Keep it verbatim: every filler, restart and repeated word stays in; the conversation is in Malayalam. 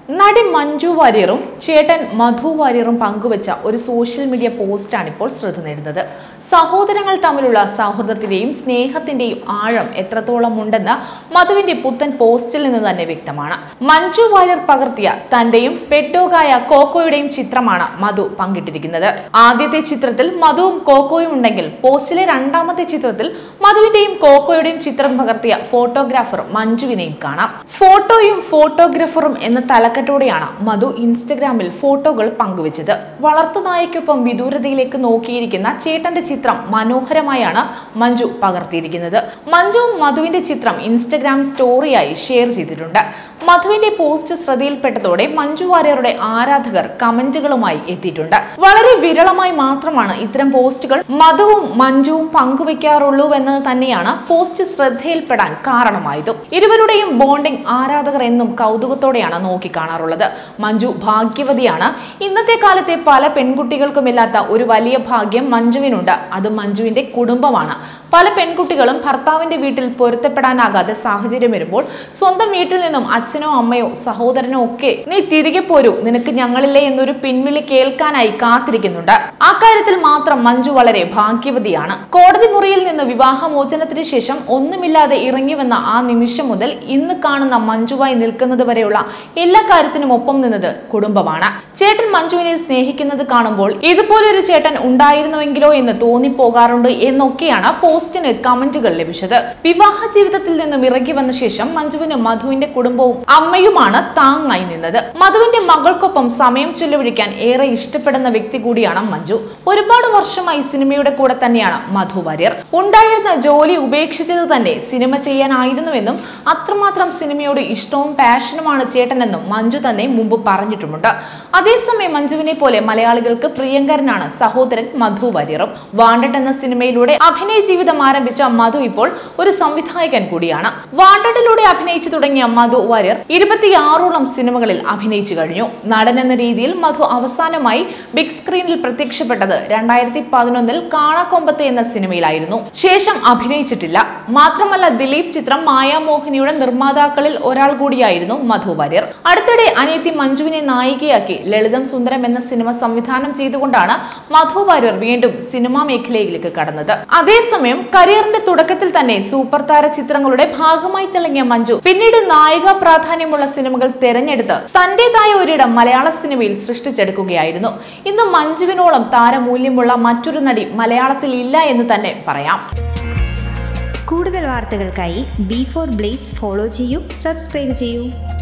നടി മഞ്ജു വാര്യറും ചേട്ടൻ മധു വാര്യറും പങ്കുവച്ച ഒരു സോഷ്യൽ മീഡിയ പോസ്റ്റാണ് ഇപ്പോൾ ശ്രദ്ധ നേടുന്നത്. സഹോദരങ്ങൾ തമ്മിലുള്ള സൗഹൃദത്തിന്റെയും സ്നേഹത്തിന്റെയും ആഴം എത്രത്തോളം ഉണ്ടെന്ന് മധുവിന്റെ പുത്തൻ പോസ്റ്റിൽ നിന്ന് തന്നെ വ്യക്തമാണ്. മഞ്ജു വാര്യർ പകർത്തിയ തന്റെയും പെറ്റോഗായ കോക്കോയുടെയും ചിത്രമാണ് മധു പങ്കിട്ടിരിക്കുന്നത്. ആദ്യത്തെ ചിത്രത്തിൽ മധുവും കോക്കോയും ഉണ്ടെങ്കിൽ പോസ്റ്റിലെ രണ്ടാമത്തെ ചിത്രത്തിൽ മധുവിന്റെയും കോക്കോയുടെയും ചിത്രം പകർത്തിയ ഫോട്ടോഗ്രാഫർ മഞ്ജുവിനെയും കാണാം. ഫോട്ടോയും ഫോട്ടോഗ്രാഫറും എന്ന തലക്കെട്ടോടെയാണ് മധു ഇൻസ്റ്റഗ്രാമിൽ ഫോട്ടോകൾ പങ്കുവച്ചത്. വളർത്തുനായക്കൊപ്പം വിദൂരതയിലേക്ക് നോക്കിയിരിക്കുന്ന ചേട്ടന്റെ ചിത്രം മനോഹരമായാണ് മഞ്ജു പകർത്തിയിരിക്കുന്നത്. മഞ്ജുവും മധുവിന്റെ ചിത്രം ഇൻസ്റ്റഗ്രാം സ്റ്റോറിയായി ഷെയർ ചെയ്തിട്ടുണ്ട്. മധുവിന്റെ പോസ്റ്റ് ശ്രദ്ധയിൽപ്പെട്ടതോടെ മഞ്ജു വാര്യരുടെ ആരാധകർ കമന്റുകളുമായി എത്തിയിട്ടുണ്ട്. വളരെ വിരളമായി മാത്രമാണ് ഇത്തരം പോസ്റ്റുകൾ മധുവും മഞ്ജുവും പങ്കുവെക്കാറുള്ളൂ എന്നത് തന്നെയാണ് പോസ്റ്റ് ശ്രദ്ധയിൽപ്പെടാൻ കാരണമായതും. ഇരുവരുടെയും ബോണ്ടിംഗ് ആരാധകർ എന്നും കൗതുകത്തോടെയാണ് നോക്കിക്കാണാറുള്ളത്. മഞ്ജു ഭാഗ്യവതിയാണ്. ഇന്നത്തെ കാലത്തെ പല പെൺകുട്ടികൾക്കുമില്ലാത്ത ഒരു വലിയ ഭാഗ്യം മഞ്ജുവിനുണ്ട്. അത് മഞ്ജുവിന്റെ കുടുംബമാണ്. പല പെൺകുട്ടികളും ഭർത്താവിന്റെ വീട്ടിൽ പൊരുത്തപ്പെടാനാകാതെ സാഹചര്യം വരുമ്പോൾ സ്വന്തം വീട്ടിൽ നിന്നും അച്ഛനോ അമ്മയോ സഹോദരനോ ഒക്കെ നീ തിരികെ പോരൂ, നിനക്ക് ഞങ്ങളില്ലേ എന്നൊരു പിൻവിളി കേൾക്കാനായി കാത്തിരിക്കുന്നുണ്ട്. ആ കാര്യത്തിൽ മാത്രം മഞ്ജു വളരെ ഭാഗ്യവതിയാണ്. കോടതി മുറിയിൽ നിന്ന് വിവാഹമോചനത്തിന് ശേഷം ഒന്നുമില്ലാതെ ഇറങ്ങിവന്ന ആ നിമിഷം മുതൽ ഇന്ന് കാണുന്ന മഞ്ജുവായി നിൽക്കുന്നത് വരെയുള്ള എല്ലാ കാര്യത്തിനും ഒപ്പം നിന്നത് കുടുംബമാണ്. ചേട്ടൻ മഞ്ജുവിനെ സ്നേഹിക്കുന്നത് കാണുമ്പോൾ ഇതുപോലൊരു ചേട്ടൻ ഉണ്ടായിരുന്നുവെങ്കിലോ എന്ന് തോന്നിപ്പോകാറുണ്ട് എന്നൊക്കെയാണ് പോസ്റ്റിന് കമന്റുകൾ ലഭിച്ചത്. വിവാഹ ജീവിതത്തിൽ നിന്നും ഇറങ്ങി വന്ന ശേഷം മഞ്ജുവിന് മധുവിന്റെ കുടുംബവും അമ്മയുമാണ് താങ്ങായി നിന്നത്. മധുവിന്റെ മകൾക്കൊപ്പം സമയം ചെലവഴിക്കാൻ ഏറെ ഇഷ്ടപ്പെടുന്ന വ്യക്തി കൂടിയാണ് മഞ്ജു. ഒരുപാട് വർഷമായി സിനിമയുടെ കൂടെ തന്നെയാണ് മധു വാര്യർ. ഉണ്ടായിരുന്ന ജോലി ഉപേക്ഷിച്ചത് തന്നെ സിനിമ ചെയ്യാനായിരുന്നുവെന്നും അത്രമാത്രം സിനിമയോട് ഇഷ്ടവും പാഷനുമാണ് ചേട്ടനെന്നും മഞ്ജു തന്നെ മുമ്പ് പറഞ്ഞിട്ടുമുണ്ട്. അതേസമയം മഞ്ജുവിനെ പോലെ മലയാളികൾക്ക് പ്രിയങ്കരനാണ് സഹോദരൻ മധു വാര്യറും. വാണ്ടഡ് എന്ന സിനിമയിലൂടെ അഭിനയ ജീവിതം ആരംഭിച്ച മധു ഇപ്പോൾ ഒരു സംവിധായകൻ കൂടിയാണ്. വാണ്ടഡിലൂടെ അഭിനയിച്ചു തുടങ്ങിയ മധു വാര്യർ ഇരുപത്തിയാറോളം സിനിമകളിൽ അഭിനയിച്ചു കഴിഞ്ഞു. നടൻ എന്ന രീതിയിൽ മധു അവസാനമായി ബിഗ് സ്ക്രീനിൽ പ്രത്യക്ഷപ്പെട്ടത് രണ്ടായിരത്തി പതിനൊന്നിൽ കാണാക്കൊമ്പത്ത് എന്ന സിനിമയിലായിരുന്നു. ശേഷം അഭിനയിച്ചിട്ടില്ല. മാത്രമല്ല ദിലീപ് ചിത്രം മായാമോഹിനിയുടെ നിർമ്മാതാക്കളിൽ ഒരാൾ കൂടിയായിരുന്നു മധു വാര്യർ. അടുത്തിടെ അനിയത്തി മഞ്ജുവിനെ നായികയാക്കി ലളിതം സുന്ദരം എന്ന സിനിമ സംവിധാനം ചെയ്തുകൊണ്ടാണ് മധു വാര്യർ വീണ്ടും സിനിമാ മേഖലയിലേക്ക് കടന്നത്. അതേസമയം കരിയറിന്റെ തുടക്കത്തിൽ തന്നെ സൂപ്പർ താര ചിത്രങ്ങളുടെ ഭാഗമായി തിളങ്ങിയ മഞ്ജു പിന്നീട് നായിക പ്രാധാന്യമുള്ള സിനിമകൾ തെരഞ്ഞെടുത്ത് തന്റേതായ ഒരിടം മലയാള സിനിമയിൽ സൃഷ്ടിച്ചെടുക്കുകയായിരുന്നു. ഇന്ന് മഞ്ജുവിനോളം താരമൂല്യമുള്ള മറ്റൊരു നടി മലയാളത്തിൽ ഇല്ല എന്ന് തന്നെ പറയാം. കൂടുതൽ വാർത്തകൾക്കായി ബി ഫോർ ബ്ലേസ് ഫോളോ ചെയ്യൂ, സബ്സ്ക്രൈബ് ചെയ്യൂ.